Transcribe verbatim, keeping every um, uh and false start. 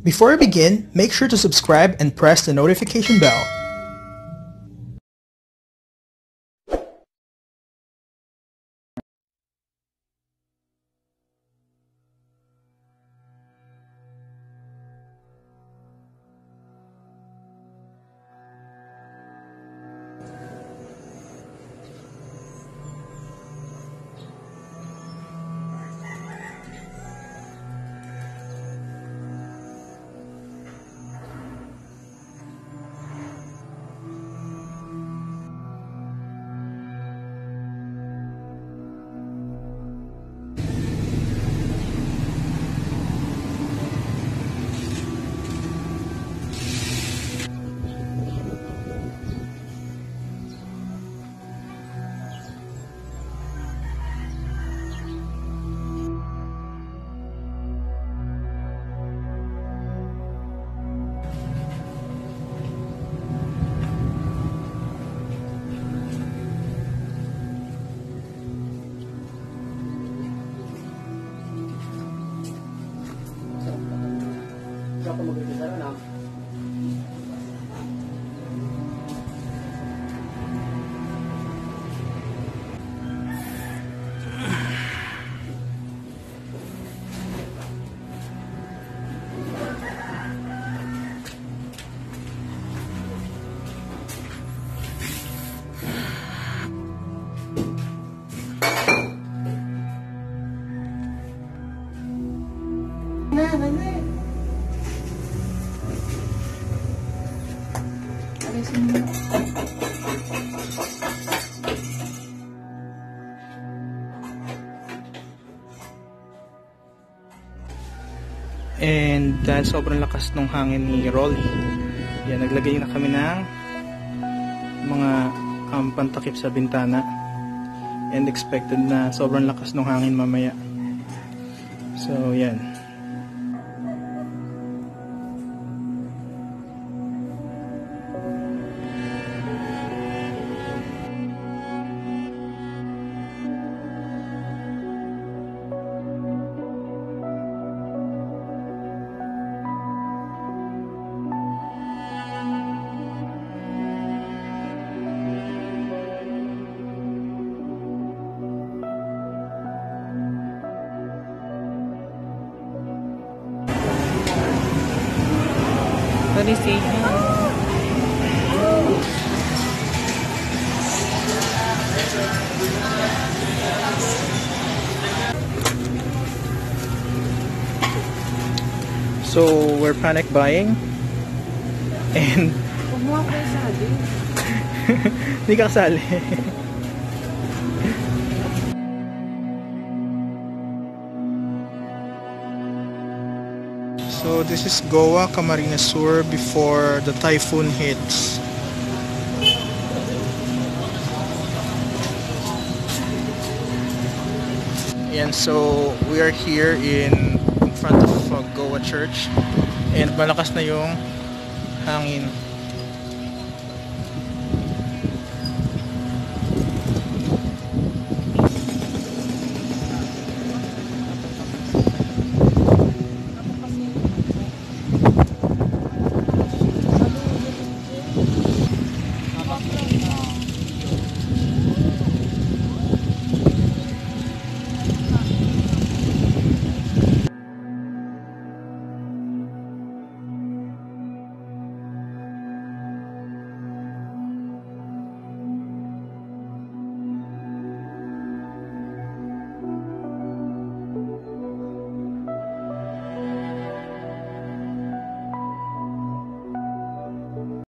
Before I begin, make sure to subscribe and press the notification bell. And dahil sobrang lakas ng hangin ni Rolly, yan, naglagay na kami ng mga um, pantakip sa bintana, and expected na sobrang lakas ng hangin mamaya. So yan. What is it? So we're panic buying, and Huwag mo ako kasali. hindi ka kasali. So this is Goa, Camarines Sur before the typhoon hits. And so we are here in, in front of uh, Goa Church, and malakas na yung hangin.